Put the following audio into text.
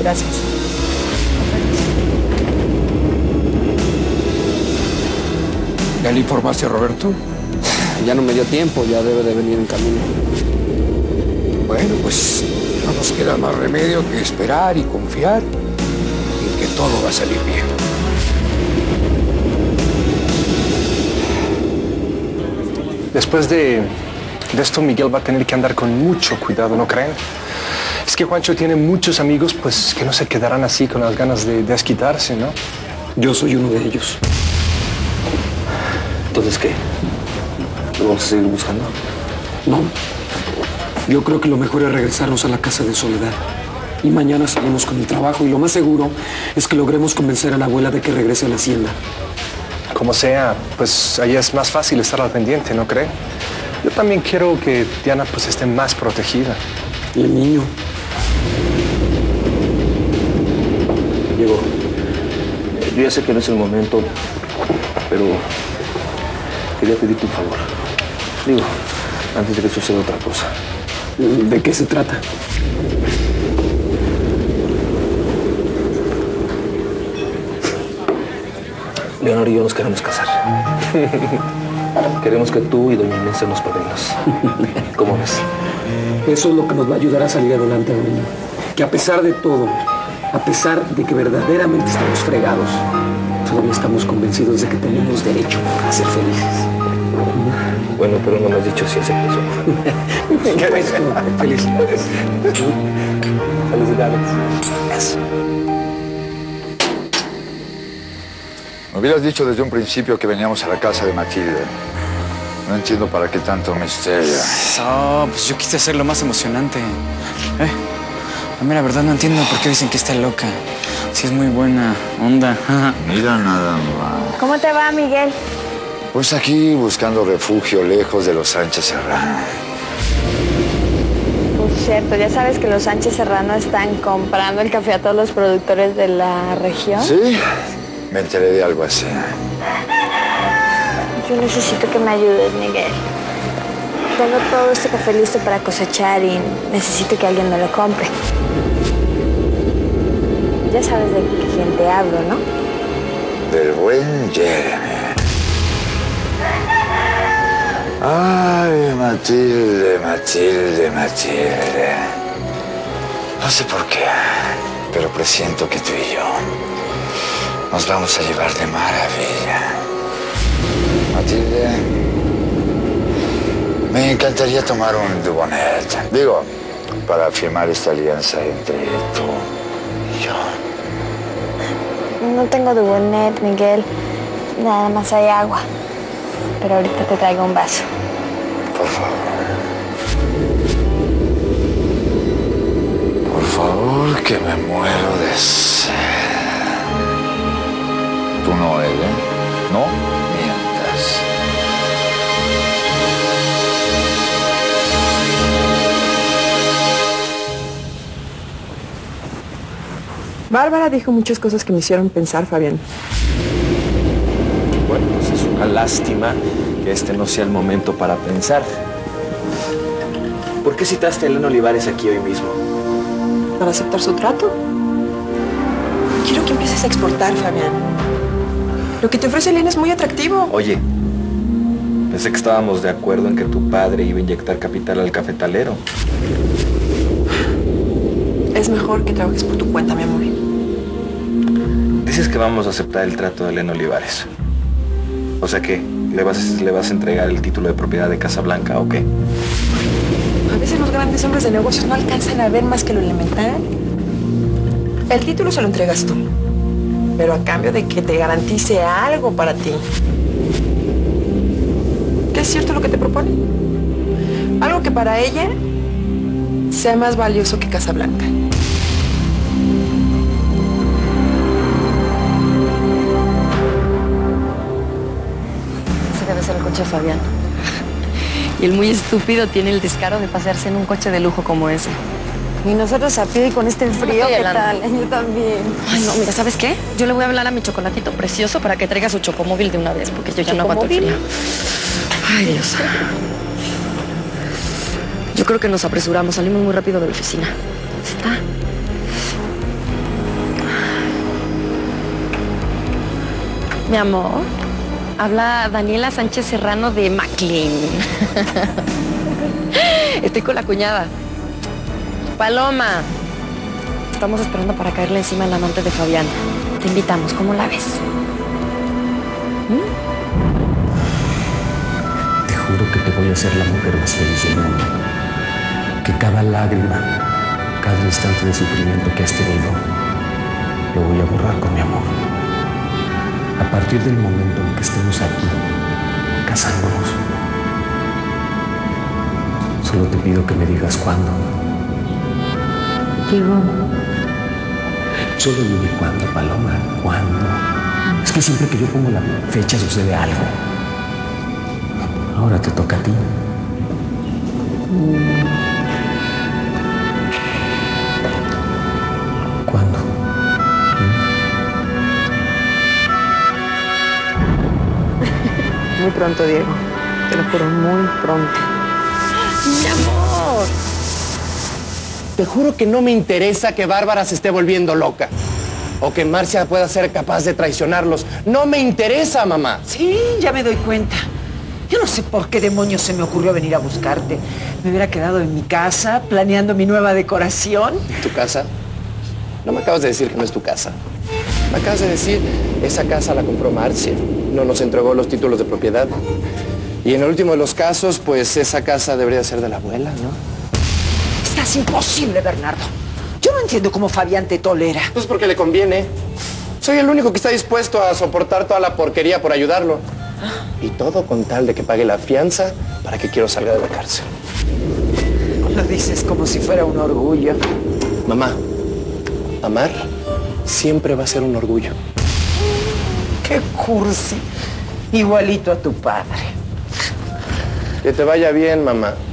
Gracias. ¿Ya le informaste a Roberto? Ya no me dio tiempo, ya debe de venir en camino. Bueno, pues no nos queda más remedio que esperar y confiar en que todo va a salir bien. Después de esto, Miguel va a tener que andar con mucho cuidado, ¿no creen? Es que Juancho tiene muchos amigos, pues, que no se quedarán así con las ganas de desquitarse, ¿no? Yo soy uno de ellos. Entonces, ¿qué? ¿Lo vamos a seguir buscando? No. Yo creo que lo mejor es regresarnos a la casa de Soledad. Y mañana salimos con el trabajo y lo más seguro es que logremos convencer a la abuela de que regrese a la hacienda. Como sea, pues ahí es más fácil estar al pendiente, ¿no cree? Yo también quiero que Diana pues esté más protegida. Y el niño. Diego, yo ya sé que no es el momento, pero quería pedirte un favor. Digo, antes de que suceda otra cosa. ¿De qué se trata? Leonor y yo nos queremos casar. Queremos que tú y doña Inés sean los padrinos. ¿Cómo ves? Eso es lo que nos va a ayudar a salir adelante, Aurelio. Que a pesar de todo, a pesar de que verdaderamente estamos fregados, todavía estamos convencidos de que tenemos derecho a ser felices. Bueno, pero no me has dicho si aceptas o no. Felicidades. Felicidades. Eso. Me hubieras dicho desde un principio que veníamos a la casa de Matilde. No entiendo para qué tanto misterio. No, pues yo quise hacerlo más emocionante. A mí la verdad no entiendo por qué dicen que está loca. Sí es muy buena onda. Mira nada más. ¿Cómo te va, Miguel? Pues aquí buscando refugio lejos de los Sánchez Serrano. Por cierto, ya sabes que los Sánchez Serrano están comprando el café a todos los productores de la región. ¿Sí? Me enteré de algo así. Yo necesito que me ayudes, Miguel. Tengo todo este café listo para cosechar y necesito que alguien me lo compre. Ya sabes de quién te hablo, ¿no? Del buen Jeremy. Ay, Matilde, Matilde, Matilde. No sé por qué, pero presiento que tú y yo nos vamos a llevar de maravilla. Matilde, me encantaría tomar un Dubonnet. Digo, para firmar esta alianza entre tú y yo. No tengo Dubonnet, Miguel. Nada más hay agua. Pero ahorita te traigo un vaso. Por favor. Por favor, que me muero de sed. Tú no, ¿eh? No mientas. Bárbara dijo muchas cosas que me hicieron pensar, Fabián. Bueno, pues es una lástima que este no sea el momento para pensar. ¿Por qué citaste a Elena Olivares aquí hoy mismo? Para aceptar su trato. Quiero que empieces a exportar, Fabián. Lo que te ofrece Elena es muy atractivo. Oye, pensé que estábamos de acuerdo en que tu padre iba a inyectar capital al cafetalero. Es mejor que trabajes por tu cuenta, mi amor. Dices que vamos a aceptar el trato de Elena Olivares. O sea que, ¿le vas a entregar el título de propiedad de Casablanca o qué? A veces los grandes hombres de negocios no alcanzan a ver más que lo elemental. El título se lo entregas tú, pero a cambio de que te garantice algo para ti. ¿Qué es cierto lo que te propone? Algo que para ella sea más valioso que Casablanca. Ese debe ser el coche de Fabián. Y el muy estúpido tiene el descaro de pasearse en un coche de lujo como ese. Y nosotros a pie y con este frío, ¿qué tal? Yo también. Ay, no, mira, ¿sabes qué? Yo le voy a hablar a mi chocolatito precioso para que traiga su chocomóvil de una vez, porque yo ya no aguanto el frío. Ay, Dios. Yo creo que nos apresuramos, salimos muy rápido de la oficina. ¿Está? Mi amor, habla Daniela Sánchez Serrano de McLean. Estoy con la cuñada. Paloma. Estamos esperando para caerle encima al amante de Fabián. Te invitamos, ¿cómo la ves? Te juro que te voy a hacer la mujer más feliz del mundo. Que cada lágrima, cada instante de sufrimiento que has tenido, lo voy a borrar con mi amor. A partir del momento en que estemos aquí, casándonos, solo te pido que me digas cuándo. Llegó. Solo dime cuándo, Paloma, cuándo. Es que siempre que yo pongo la fecha sucede algo. Ahora te toca a ti. ¿Cuándo? Muy pronto, Diego. Te lo juro, muy pronto. ¡Mi amor! Te juro que no me interesa que Bárbara se esté volviendo loca. O que Marcia pueda ser capaz de traicionarlos. No me interesa, mamá. Sí, ya me doy cuenta. Yo no sé por qué demonios se me ocurrió venir a buscarte. Me hubiera quedado en mi casa, planeando mi nueva decoración. ¿Tu casa? No me acabas de decir que no es tu casa. Me acabas de decir, esa casa la compró Marcia. No nos entregó los títulos de propiedad. Y en el último de los casos, pues esa casa debería ser de la abuela, ¿no? Estás imposible, Bernardo. Yo no entiendo cómo Fabián te tolera. Pues porque le conviene. Soy el único que está dispuesto a soportar toda la porquería por ayudarlo. Y todo con tal de que pague la fianza para que quiero salga de la cárcel. Lo dices como si fuera un orgullo. Mamá, amar siempre va a ser un orgullo. Qué cursi. Igualito a tu padre. Que te vaya bien, mamá.